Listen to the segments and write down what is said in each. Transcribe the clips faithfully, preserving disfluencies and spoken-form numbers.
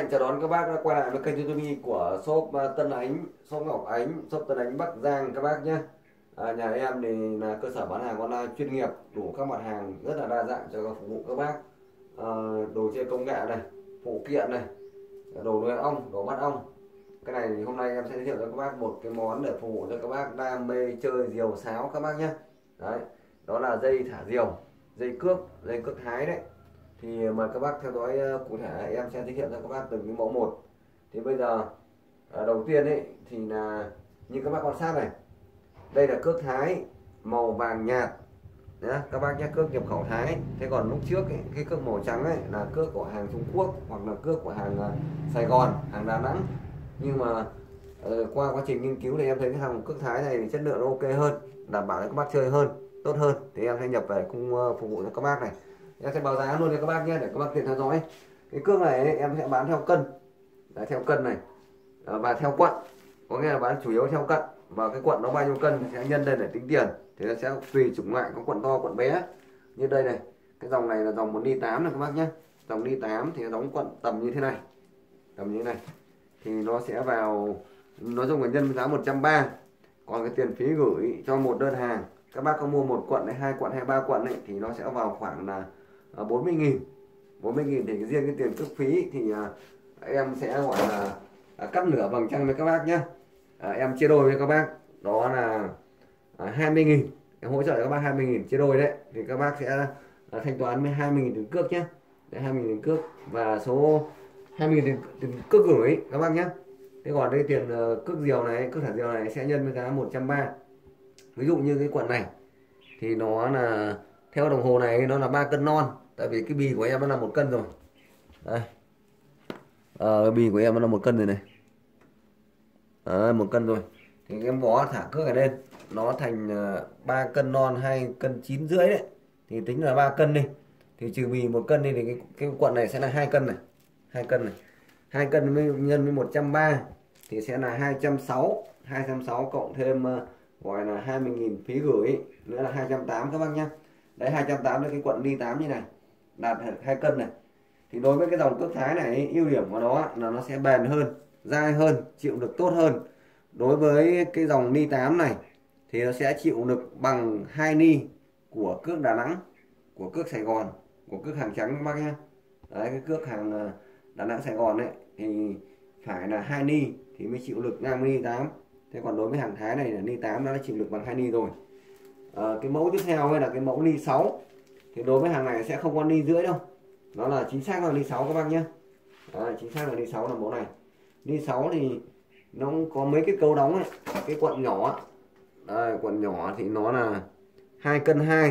Hạnh chào đón các bác đã quay lại với kênh YouTube của shop à, Tân Ánh, shop Ngọc Ánh, shop Tân Ánh Bắc Giang các bác nhé. À, nhà em thì là cơ sở bán hàng online chuyên nghiệp, đủ các mặt hàng rất là đa dạng cho phục vụ các bác. À, đồ chơi công nghệ này, phụ kiện này, đồ nuôi ong, đồ bắt ong. Cái này thì hôm nay em sẽ giới thiệu cho các bác một cái món để phục vụ cho các bác đam mê chơi diều sáo các bác nhé. Đấy, đó là dây thả diều, dây cước, dây cước thái đấy. Thì mời các bác theo dõi cụ thể, em sẽ giới thiệu cho các bác từng cái mẫu một. Thì bây giờ à, đầu tiên ấy thì là như các bác quan sát này, đây là cước thái màu vàng nhạt nhé các bác nhé, cước nhập khẩu Thái. Thế còn lúc trước ấy, cái cước màu trắng ấy là cước của hàng Trung Quốc hoặc là cước của hàng uh, Sài Gòn, hàng Đà Nẵng. Nhưng mà uh, qua quá trình nghiên cứu thì em thấy cái hàng cước Thái này thì chất lượng nó ok hơn, đảm bảo cho các bác chơi hơn, tốt hơn. Thì em sẽ nhập về cung uh, phục vụ cho các bác này. Em sẽ báo giá luôn cho các bác nhé để các bác tiện theo dõi. Cái cước này ấy, em sẽ bán theo cân. Đấy, theo cân này uh, và theo quận, có nghĩa là bán chủ yếu theo cân, và cái quận nó bao nhiêu cân thì sẽ nhân lên để tính tiền. Thì nó sẽ tùy chủng loại, có quận to quận bé. Như đây này, cái dòng này là dòng một ly tám này các bác nhé. Dòng ly tám thì nó đóng quận tầm như thế này, tầm như thế này thì nó sẽ vào, nó dùng là nhân giá một trăm ba mươi. Còn cái tiền phí gửi cho một đơn hàng, các bác có mua một quận hay hai quận hay ba quận ấy, thì nó sẽ vào khoảng là bốn mươi nghìn. bốn mươi nghìn thì riêng cái tiền cước phí thì em sẽ gọi là cắt nửa bằng chăng với các bác nhé. À, em chia đôi với các bác, đó là hai mươi nghìn. Em hỗ trợ cho các bác hai mươi nghìn chia đôi đấy. Thì các bác sẽ à, thanh toán với hai mươi nghìn tiền cước nhé. Đấy, hai mươi nghìn tiền cước và số hai mươi nghìn tiền, tiền cước gửi các bác nhé. Thế còn đây tiền uh, cước diều này, cước thả diều này sẽ nhân với giá một trăm ba mươi. Ví dụ như cái quận này thì nó là theo đồng hồ này nó là ba cân non, tại vì cái bì của em nó là một cân rồi. Đây. À, bì của em nó là một cân rồi này. À, một cân rồi. Thì em vó thả cước này lên nó thành ba cân non, hai cân chín rưỡi đấy, thì tính là ba cân đi, thì trừ bì một cân đi thì cái, cái quận này sẽ là hai cân này, hai cân này, hai cân với, nhân với một trăm ba mươi thì sẽ là hai trăm sáu mươi. Hai trăm sáu mươi cộng thêm uh, gọi là hai mươi nghìn phí gửi nữa là hai trăm tám mươi các bác nhé. Đấy, hai trăm tám mươi cái quận ly tám như này đạt hai cân này. Thì đối với cái dòng cước Thái này, ưu điểm của nó là nó sẽ bền hơn, dai hơn, chịu lực tốt hơn. Đối với cái dòng ni tám này thì nó sẽ chịu lực bằng hai ni của cước Đà Nẵng, của cước Sài Gòn, của cước hàng trắng các bác nhé. Đấy, cái cước hàng Đà Nẵng Sài Gòn ấy thì phải là hai ni thì mới chịu lực ngang với ni tám. Thế còn đối với hàng Thái này là ni tám nó đã chịu lực bằng hai ni rồi. À, cái mẫu tiếp theo là cái mẫu ni sáu. Thì đối với hàng này sẽ không có ni rưỡi đâu, nó là chính xác là ni sáu các bác nhé. Đấy, chính xác là ni sáu là mẫu này. Ni sáu thì nó có mấy cái câu đóng ấy, cái quận nhỏ. Đây, quận nhỏ thì nó là hai cân hai,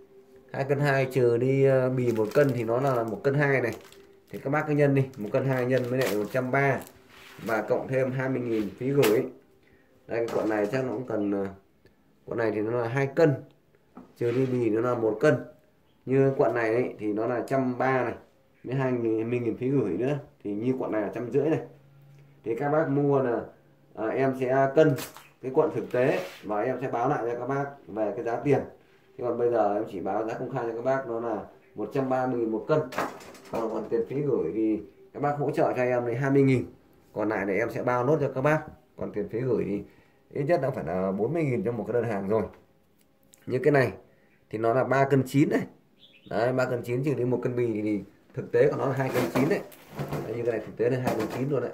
hai cân hai trừ đi uh, bì một cân thì nó là một cân hai này. Thì các bác cứ nhân đi, một cân hai nhân với lại một trăm ba mươi và cộng thêm hai mươi nghìn phí gửi. Đây, cái quận này chắc nó cũng cần, uh, quận này thì nó là hai cân trừ đi bì nó là một cân. Như quận này ấy, thì nó là một trăm ba mươi này với hai mươi nghìn phí gửi nữa, thì như quận này là một trăm rưỡi này. Thì các bác mua là à, em sẽ cân cái quận thực tế và em sẽ báo lại cho các bác về cái giá tiền. Thế còn bây giờ em chỉ báo giá công khai cho các bác, nó là một trăm ba mươi nghìn một cân. Còn, còn tiền phí gửi thì các bác hỗ trợ cho em là hai mươi nghìn, còn lại để em sẽ bao nốt cho các bác. Còn tiền phí gửi thì ít nhất đã phải là bốn mươi nghìn cho một cái đơn hàng rồi. Như cái này thì nó là ba cân chín này. Đấy, ba cân chín trừ đi một cân bì thì, thì thực tế của nó là hai cân chín đấy. Đấy, như cái này thực tế là hai cân chín luôn đấy.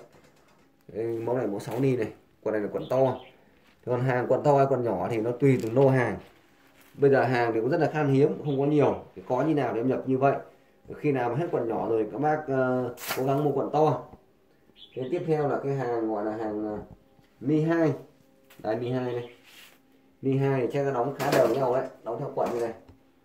Đây, mẫu này mẫu sáu ni này, quần này là quần to. Còn hàng quần to hay quần nhỏ thì nó tùy từng lô hàng. Bây giờ hàng thì cũng rất là khan hiếm, không có nhiều, thì có như nào thì em nhập như vậy. Khi nào mà hết quần nhỏ rồi các bác uh, cố gắng mua quần to. Thế tiếp theo là cái hàng gọi là hàng uh, ni hai. Đấy, ni hai này, ni hai thì chắc nó đóng khá đều nhau đấy, đóng theo quận như này.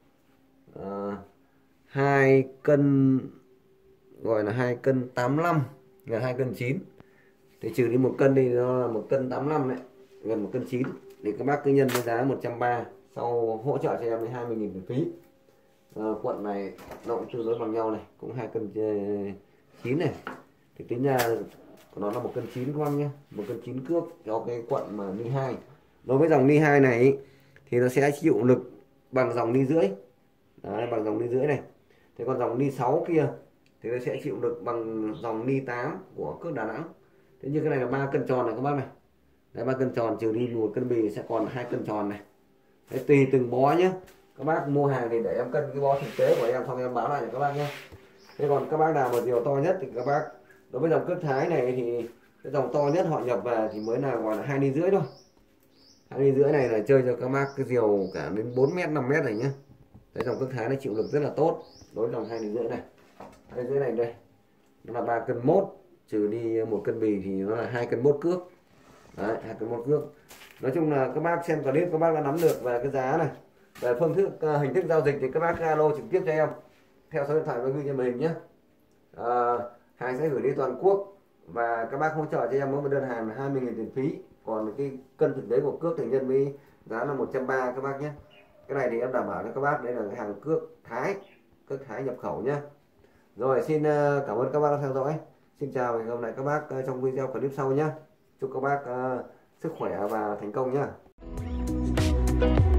Uh, hai cân, gọi là hai cân tám mươi lăm, là hai cân chín. Thì trừ đi một cân đi nó là một cân tám mươi lăm đấy, gần một cân chín. Thì các bác cứ nhân với giá một trăm ba mươi, sau hỗ trợ cho em với hai mươi nghìn tiền phí. À, quận này nó cũng tương đối bằng nhau này, cũng hai cân chín này. Thì tính ra của nó là một cân chín các bác nhé, một cân chín cước cho cái quận mà ni hai. Đối với dòng ni hai này thì nó sẽ chịu lực bằng dòng ni rưỡi. Đấy, bằng dòng ni rưỡi này. Thế còn dòng ni sáu kia thì nó sẽ chịu lực bằng dòng ni tám của cước Đà Nẵng. Thế như cái này là ba cân tròn này các bác này. Đấy, ba cân tròn trừ đi một cân bì sẽ còn hai cân tròn này. Đấy, tùy từng bó nhé. Các bác mua hàng thì để em cân cái bó thực tế của em xong em báo lại cho các bác nhé. Thế còn các bác nào mà diều to nhất thì các bác, đối với dòng cước Thái này thì cái dòng to nhất họ nhập về thì mới là gọi là hai ly rưỡi thôi. Hai ly rưỡi này là chơi cho các bác cái diều cả đến bốn mét năm mét này nhé. Đấy, dòng cước Thái nó chịu lực rất là tốt đối với dòng hai ly rưỡi này. Hai ly rưỡi này đây nó là ba cân mốt, trừ đi một cân bì thì nó là hai cân mốt cước. Đấy, hai cân mốt cước. Nói chung là các bác xem clip các bác đã nắm được về cái giá này, về phương thức uh, hình thức giao dịch thì các bác alo trực tiếp cho em theo số điện thoại và ghi trên màn hình nhé. À, hàng sẽ gửi đi toàn quốc và các bác hỗ trợ cho em mỗi một đơn hàng là hai mươi nghìn tiền phí. Còn cái cân thực tế của cước thì nhân với giá là một trăm ba mươi các bác nhé. Cái này thì em đảm bảo cho các bác đây là cái hàng cước Thái, cước Thái nhập khẩu nhé. Rồi, xin cảm ơn các bác đã theo dõi. Xin chào và hẹn gặp lại các bác trong video clip sau nhé. Chúc các bác uh, sức khỏe và thành công nhé.